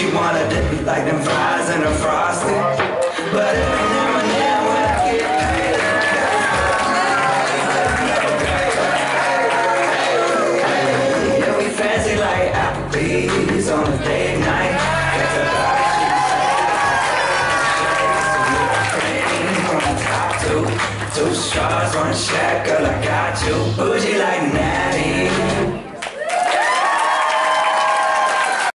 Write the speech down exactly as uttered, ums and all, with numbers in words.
she wanna dip like them fries in a frosty. But every now and then when I get paid, yeah, we fancy like Applebee's on a date night. It's a body she's from top two, two straws, one shack, girl, I got you. Bougie like Natty.